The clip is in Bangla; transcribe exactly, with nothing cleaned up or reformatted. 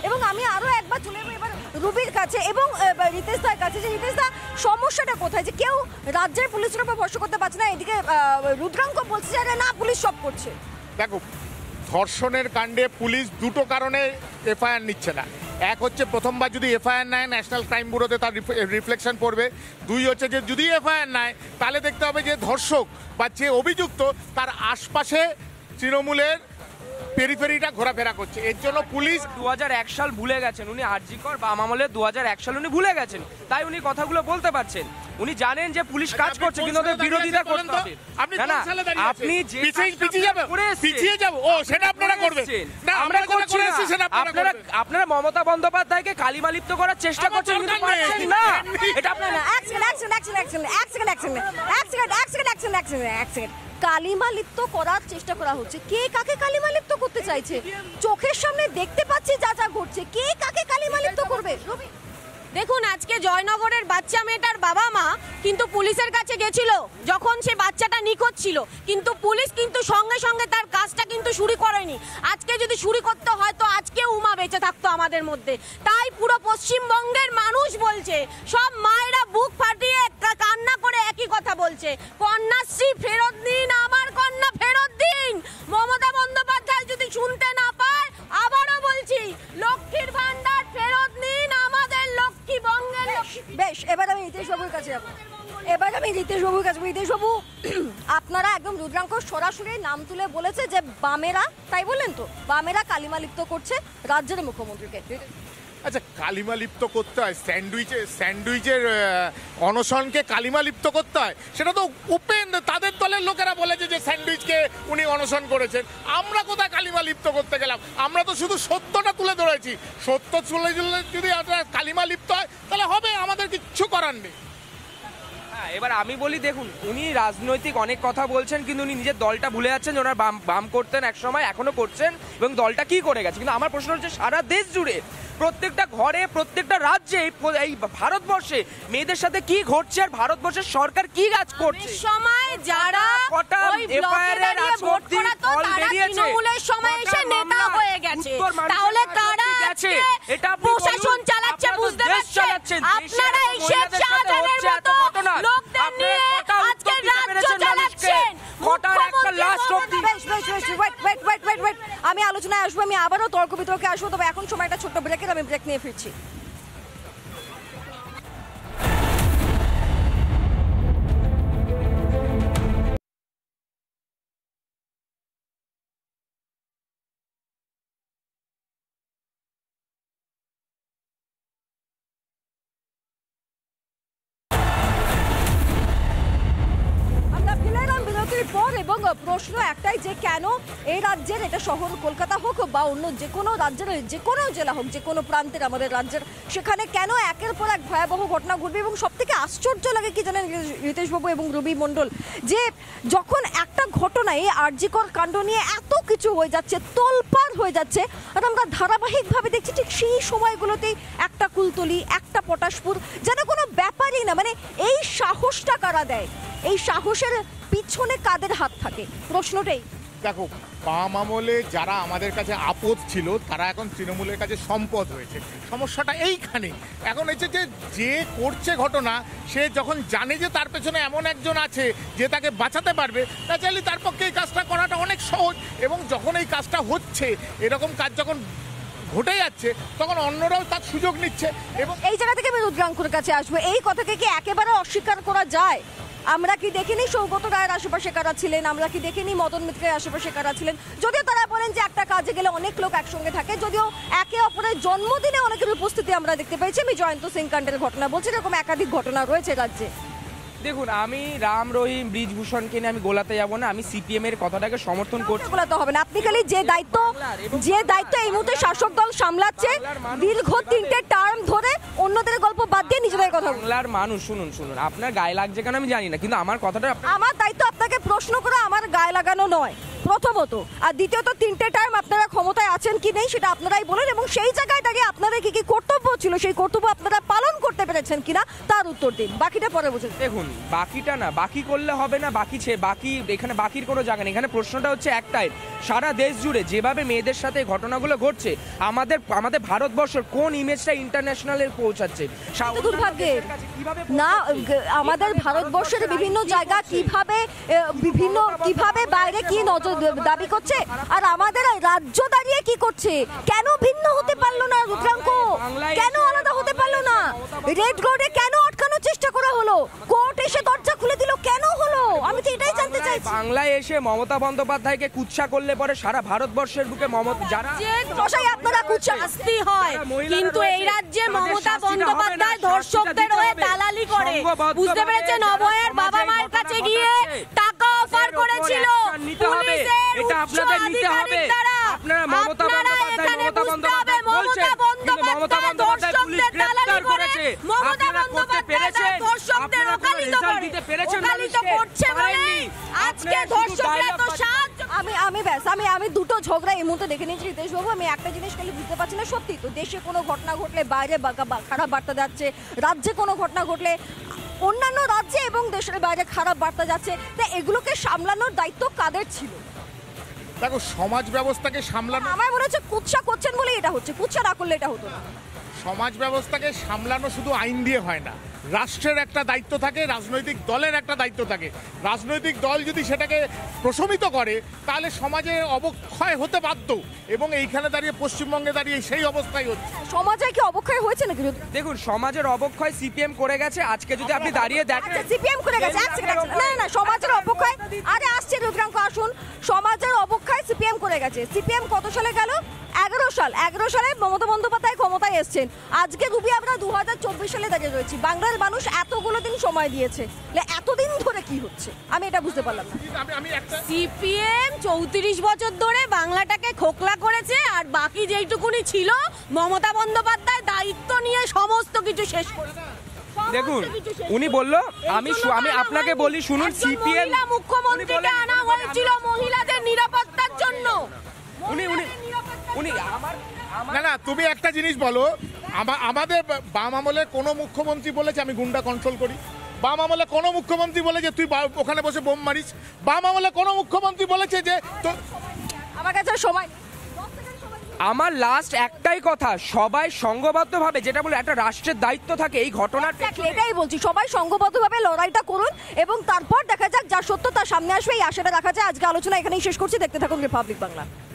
এবং আমি আরও একবার চলে যাবো এবার রুবির কাছে এবং রিতেশ দার কাছে, যে রিতেশ দা সমস্যাটা কোথায়, যে কেউ রাজ্যের পুলিশের উপর ভরসা করতে পারছে না, এদিকে রুদ্রাঙ্ক বলছে যে না পুলিশ সব করছে। দেখো, ধর্ষণের কাণ্ডে পুলিশ দুটো কারণে এফআইআর নিচ্ছে না। এক হচ্ছে প্রথমবার যদি এফআইআর নেয় ন্যাশনাল ক্রাইম ব্যুরোতে তার রিফ্লেকশন পড়বে। দুই হচ্ছে যে যদি এফআইআর নেয় তাহলে দেখতে হবে যে ধর্ষক বা যে অভিযুক্ত তার আশপাশে তৃণমূলের পেরিফেরিটা ঘোরাফেরা করছে। এর জন্য পুলিশ দু হাজার এক সাল ভুলে গেছেন, উনি আরজিকর বাম আমলে দু হাজার এক সাল উনি ভুলে গেছেন, তাই উনি কথাগুলো বলতে পারছেন। উনি জানেন যে পুলিশ কাজ করছে কিন্তু ওদের বিরোধিতা করতে হবে। না না, আপনি যে পিছিয়ে যাবেন, পিছিয়ে যাব ও সেটা আপনারা করবেন না, আমরা করছি না। আপনারা আপনারা মমতা বন্দ্যোপাধ্যায়কে কালিমা লিপ্ত করার চেষ্টা করছেন কিন্তু পারছেন না। এটা আপনারা action action action action action action action action action action কালিমা লিপ্ত করার চেষ্টা করা হচ্ছে। কে কাকে কালিমা লিপ্ত করতে চাইছে? চোখের সামনে দেখতে পাচ্ছি যা যা ঘটছে, কে কাকে কালিমা লিপ্ত করবে? দেখুন, আজকে জয়নগরের বাচ্চা মেয়েটার বাবা মা কিন্তু পুলিশের কাছে গেছিল যখন সে বাচ্চাটা নিখোঁজ ছিল, কিন্তু পুলিশ কিন্তু সঙ্গে সঙ্গে তার কাজটা কিন্তু শুরু করেনি। আজকে যদি শুরু করতে হয় তো আজকে উমা বেঁচে থাকতো আমাদের মধ্যে। তাই পুরো পশ্চিমবঙ্গের মানুষ বলছে, সব মায়েরা বুক ফাটিয়ে কান্না করে একই কথা বলছে, কন্যাশ্রী ফেরত দিন, আমার কন্যা ফেরত দিন। মমতা বন্দ্যোপাধ্যায় যদি শুনতে না পায়, আবারও বলছি লক্ষ্মীর ভান্ডার ফেরত নিন, আমাদের লক্ষ্মী বঙ্গের। বেশ, এবার আমি রিতেশ বাবুর কাছে যাবো এবার আমি রিতেশ বাবুর কাছে রিতেশ বাবু, আপনারা একদম রুদ্রাঙ্ক সরাসরি নাম তুলে বলেছে যে বামেরা, তাই বললেন তো, বামেরা কালিমা লিপ্ত করছে রাজ্যের মুখ্যমন্ত্রীকে। আচ্ছা, কালিমা লিপ্ত করতে হয়, স্যান্ডউইচে স্যান্ডউইচের অনশনকে কালিমা লিপ্ত করতে হয়, সেটা তো উপেন তাদের দলের লোকেরা বলেছে যে স্যান্ডউইচকে উনি অনশন করেছেন। আমরা কোথায় কালিমা লিপ্ত করতে গেলাম? আমরা তো শুধু সত্যটা তুলে ধরেছি। সত্য তুলে দিলে যদি কালিমা লিপ্ত হয় তাহলে হবে, আমাদের কিচ্ছু করার নেই। হ্যাঁ, এবার আমি বলি, দেখুন, উনি রাজনৈতিক অনেক কথা বলছেন কিন্তু উনি নিজের দলটা ভুলে যাচ্ছেন। ওনার বাম বাম করতেন এক সময়, এখনো করছেন, এবং দলটা কি করে গেছে। কিন্তু আমার প্রশ্ন হচ্ছে, সারা দেশ জুড়ে প্রত্যেকটা ঘরে প্রত্যেকটা রাজ্যে এই ভারতবর্ষে মেয়েদের সাথে কি ঘটছে আর ভারতবর্ষের সরকার কি কাজ করছে। সময় যারা ওই ব্লকে দাঁড়িয়ে ভোট করাতো তারা তৃণমূলের সময় এসে নেতা হয়ে গেছে, তাহলে তারা এটা প্রশাসন চালাচ্ছে, বুঝতে পারছেন? আপনারা এই শেখ শাহজাহানের মতো লোকদের নিয়ে আজকে রাজ্য চালাচ্ছেন। আমি আলোচনায় আসবো, আমি আবারও তর্ক বিতর্কে আসবো, তবে এখন সময় একটা ছোট্ট ব্রেকের, আমি ব্রেক নিয়ে ফিরছি। পর এবং প্রশ্ন একটাই যে কেন এই রাজ্যের, এটা শহর কলকাতা হোক বা অন্য যে কোনো রাজ্যের যে কোনো জেলা হোক, যে কোনো প্রান্তের আমাদের রাজ্যের, সেখানে কেন একের পর এক ভয়াবহ ঘটনা ঘটবে। এবং সব থেকে আশ্চর্য লাগে কি জানেন রিতেশবাবু এবং রবি মণ্ডল, যে যখন একটা ঘটনা এই আরজিকর কাণ্ড নিয়ে এত কিছু হয়ে যাচ্ছে, তোলপাড় হয়ে যাচ্ছে, আর আমরা ধারাবাহিকভাবে দেখছি ঠিক সেই সময়গুলোতেই একটা কুলতলি, একটা পটাশপুর, যেন কোনো ব্যাপারই না। মানে এই সাহসটা কারা দেয়? এই সাহসের পিছনে কাদের হাত থাকে? প্রশ্নটাই। দেখো, বাম আমলে যারা আমাদের কাছে আপদ ছিল তারা এখন তৃণমূলের কাছে সম্পদ হয়েছে। সমস্যাটা এইখানে এখন হচ্ছে যে যে করছে ঘটনা, সে যখন জানে যে তার পেছনে এমন একজন আছে যে তাকে বাঁচাতে পারবে, তা চাইলে তার পক্ষে এই কাজটা করাটা অনেক সহজ। এবং যখন এই কাজটা হচ্ছে, এরকম কাজ যখন ঘটে যাচ্ছে, তখন অন্যরাও তার সুযোগ নিচ্ছে। এবং এই জায়গা থেকে আমি রুদ্রাঙ্কুর কাছে আসবো, এই কথাকে কি একেবারে অস্বীকার করা যায়? আমরা কি দেখিনি সৌগত রায়ের আশেপাশে কারা ছিলেন? আমরা কি দেখিনি মদন মিত্রের আশেপাশে কারা ছিলেন? যদিও তারা বলেন যে একটা কাজে গেলে অনেক লোক একসঙ্গে থাকে, যদিও একে অপরের জন্মদিনে অনেকের উপস্থিতি আমরা দেখতে পেয়েছি। আমি জয়ন্ত সিং কাণ্ডের ঘটনা বলছি, এরকম একাধিক ঘটনা রয়েছে রাজ্যে। দেখুন, আমি রাম রহিম ব্রিজভূষণকে নিয়ে আমি গোলাতে যাব না, আমি সিপিএম এর কথাটাকে সমর্থন করছি। গোলাতে হবে না, আপনি খালি যে দায়িত্ব যে দায়িত্ব এই মুহূর্তে শাসক দল সামলাচ্ছে, দীর্ঘ তিনটে টার্ম ধরে অন্যদের গল্প বাদ দিয়ে নিজেদের কথা। বাংলার মানুষ, শুনুন শুনুন আপনার গায়ে লাগছে কেন আমি জানি না, কিন্তু আমার কথাটা, আমার দায়িত্ব আপনাকে প্রশ্ন করা, আমার গায়ে লাগানো নয় প্রথমত। আর দ্বিতীয়ত, তিনটে টার্ম আপনারা ক্ষমতায় আছেন কি নেই সেটা আপনারাই বলেন, এবং সেই জায়গায় দাঁড়িয়ে আপনাদের কি কি কর্তব্য ছিল সেই কর্তব্য আপনারা পালন করতে পেরেছেন কিনা তার উত্তর দিন, বাকিটা পরে বুঝে। দেখুন বাকিটা না, বাকি করলে হবে না, বাকি ছে বাকি এখানে বাকির কোনো জায়গা নেই। এখানে প্রশ্নটা হচ্ছে একটাই, সারা দেশ জুড়ে যেভাবে মেয়েদের সাথে এই ঘটনাগুলো ঘটছে, আমাদের আমাদের ভারতবর্ষের কোন ইমেজটা ইন্টারন্যাশনালে পৌঁছাচ্ছে? সা- দুর্ভাগ্যের কিভাবে না, পৌঁছাচ্ছে? আমাদের এখানে ভারতবর্ষের বিভিন্ন ভারতবর্ষের জায়গা হচ্ছে। কিভাবে এ, বিভিন্ন কিভাবে বাইরে কি নজর দাবি করছে, আর আমাদের রাজ্য দাঁড়িয়ে কি করছে? কেন ভিন্ন হতে পারলো না রুদ্রাঙ্ক? কেন আলাদা হতে পারলো না? রেড রোডে কেন আটকানোর চেষ্টা করা হলো? কোর্ট এসে দরজা খুলে দিল, কেন হলো? আমি তো এটাই জানতে বাংলায়- চাইছি। বাংলায় এসে মমতা বন্দ্যোপাধ্যায়কে কুৎসা করলে পরে সারা ভারতবর্ষের বুকে মমতা যারা মশাই আপনারা কুৎসা শাস্তি হয়, যারা মহিলারা কিন্তু এই রয়েছে, রাজ্যে তাদের মমতা শাস্তিটা হবে না, বন্দ্যোপাধ্যায় শাস্তিটা ধর্ষকদের দিতে হয়ে হবে। দালালি করে। সংঘবদ্ধভাবে বুঝতে পেরেছেন, যারা অভয়ের সমাজে বাবা এই মায়ের ঘটনা কাছে গিয়ে ঘটাচ্ছে, টাকা অফার তাদের করেছিল। ওপর action নিতে হবে। পুলিশের এটা উচ্চ আপনাদের নিতে হবে। আধিকারিক দ্বারা। আপনারা মমতা আপনারা বন্দ্যোপাধ্যায়, এখানে মমতা বুঝতে হবে, বন্দ্যোপাধ্যায় বলছেন, মমতা কিন্তু মমতা বন্দ্যোপাধ্যায় বন্দ্যোপাধ্যায় পুলিশ ধর্ষকদের দালালি গ্রেফতার করে। করেছে। মমতা আপনারা করতে বন্দ্যোপাধ্যায় পেরেছেন? ধর্ষকদের আপনারা কোনো ওকালিত result করে। দিতে পেরেছেন ওকালিত মানুষকে? করছে বলে পারেননি। আজকে আপনারা শুধু ধর্ষকরা dialogue তো বাজি- সাহায্য। আমি আমি ব্যাস আমি আমি দুটো ঝগড়া এই মুহূর্তে দেখে নিয়েছি রিতেশবাবু। আমি একটা জিনিস খালি বুঝতে পারছি না, সত্যি তো দেশে কোনো ঘটনা ঘটলে বাইরে বা- বা- খারাপ বার্তা যাচ্ছে, রাজ্যে কোনো ঘটনা ঘটলে অন্যান্য রাজ্যে এবং দেশের বাইরে খারাপ বার্তা যাচ্ছে, তা এগুলোকে সামলানোর দায়িত্ব কাদের ছিল? দেখো, সমাজ ব্যবস্থাকে সামলানো আমার মনে হচ্ছে কুৎসা করছেন বলে এটা হচ্ছে, কুৎসা না করলে এটা হতো না। সমাজ ব্যবস্থাকে সামলানো শুধু আইন দিয়ে হয় না, রাষ্ট্রের একটা দায়িত্ব থাকে, রাজনৈতিক দলের একটা দায়িত্ব থাকে। রাজনৈতিক দল যদি সেটাকে প্রশমিত করে তাহলে সমাজে অবক্ষয় হতে বাধ্য, এবং এইখানে দাঁড়িয়ে পশ্চিমবঙ্গে দাঁড়িয়ে সেই অবস্থাই হচ্ছে। সমাজে কি অবক্ষয় হয়েছে নাকি? দেখুন সমাজের অবক্ষয় সিপিএম করে গেছে। আজকে যদি আপনি দাঁড়িয়ে দেখেন, আচ্ছা সিপিএম করে গেছে, এক সেকেন্ড, এক সেকেন্ড। না না, না সমাজের অবক্ষয়, আরে আসছে রুদ্রাঙ্ক আসুন। সমাজের অবক্ষয় সিপিএম করে গেছে। সিপিএম কত সালে গেল? এগারো সাল। এগারো সালে মমতা বন্দ্যোপাধ্যায় ক্ষমতায় এসছেন। আজকে রুবি আমরা দু হাজার চব্বিশ সালে দাঁড়িয়ে রয়েছি। বাংলার মানুষ এতগুলো দিন সময় দিয়েছে, এতদিন ধরে কি হচ্ছে আমি এটা বুঝতে পারলাম না। আমি আমি একটা সিপিএম চৌত্রিশ বছর ধরে বাংলাটাকে খোকলা করেছে, আর বাকি যেইটুকুনি ছিল মমতা বন্দ্যোপাধ্যায় দায়িত্ব নিয়ে সমস্ত কিছু শেষ করেছে। দেখুন উনি বলল, আমি শু- আমি আপনাকে বলি শুনুন, সিপিএম মহিলা মুখ্যমন্ত্রীকে আনা হয়েছিল মহিলাদের নিরাপত্তার জন্য। উনি উনি উনি আমার আমার না না, তুমি একটা জিনিস বলো, আমা- আমাদের বা- বাম আমলে কোনো মুখ্যমন্ত্রী বলেছে আমি গুন্ডা কন্ট্রোল করি? বাম আমলে কোনো মুখ্যমন্ত্রী বলে যে তুই বা- ওখানে বসে বোম মারিস? বাম আমলে কোনো মুখ্যমন্ত্রী বলেছে যে তো আমার কাছে আর সময় নেই। আমার লাস্ট একটাই কথা, সবাই সংঘবদ্ধভাবে, যেটা বলে একটা রাষ্ট্রের দায়িত্ব থাকে এই ঘটনার Exactly, এটাই বলছি, সবাই সংঘবদ্ধভাবে লড়াইটা করুন এবং তারপর দেখা যাক যার সত্য তার সামনে আসবে, এই আশাটা রাখা যায়। আজকে আলোচনা এখানেই শেষ করছি। দেখতে থাকুন রিপাবলিক বাংলা।